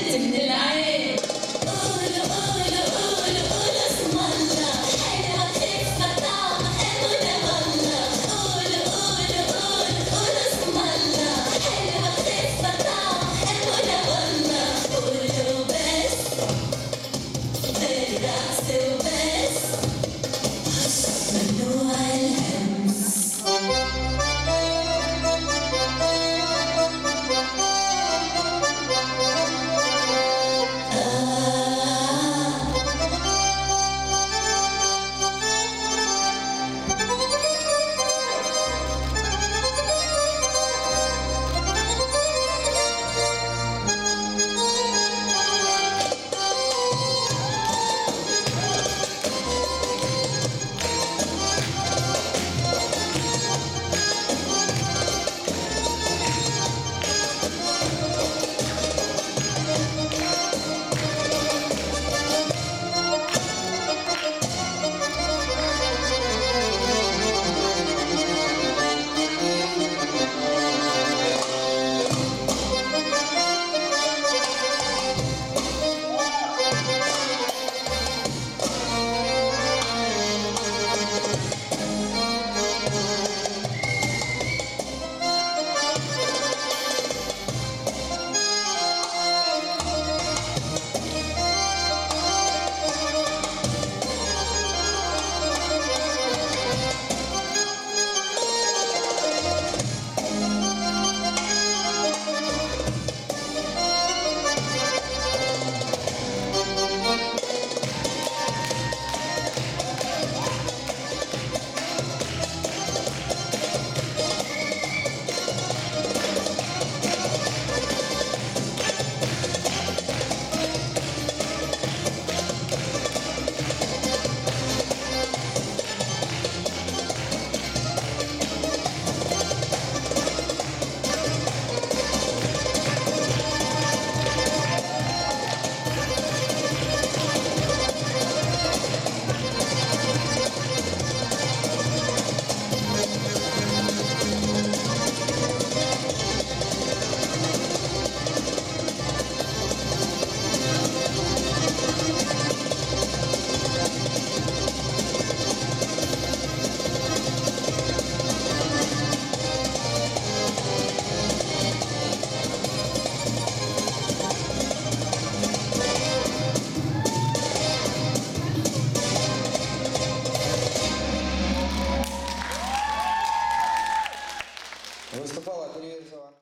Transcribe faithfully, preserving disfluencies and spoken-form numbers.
بنت من العين. قولوا قولوا قولوا قولوا اسم الله، حلوة خفة طعمة حلو ده والله. قولوا قولوا قولوا قولوا اسم الله، حلوة خفة طعمة حلو ده والله. قولوا بس الرقص وبس، ممنوع الهمس. Выступала Переверзева.